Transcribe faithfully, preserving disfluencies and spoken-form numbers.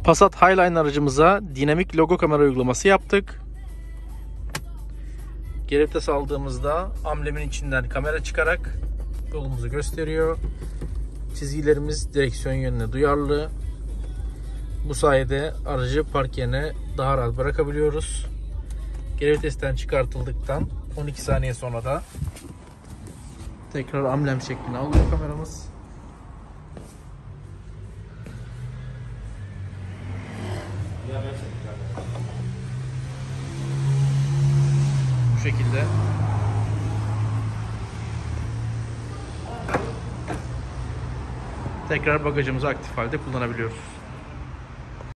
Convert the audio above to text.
Passat Highline aracımıza dinamik logo kamera uygulaması yaptık. Geri vites aldığımızda amblemin içinden kamera çıkarak yolumuzu gösteriyor. Çizgilerimiz direksiyon yönüne duyarlı. Bu sayede aracı park yerine daha rahat bırakabiliyoruz. Geri vitesten çıkartıldıktan on iki saniye sonra da tekrar amblem şeklini alıyor kameramız. Bu şekilde tekrar bagajımızı aktif halde kullanabiliyoruz.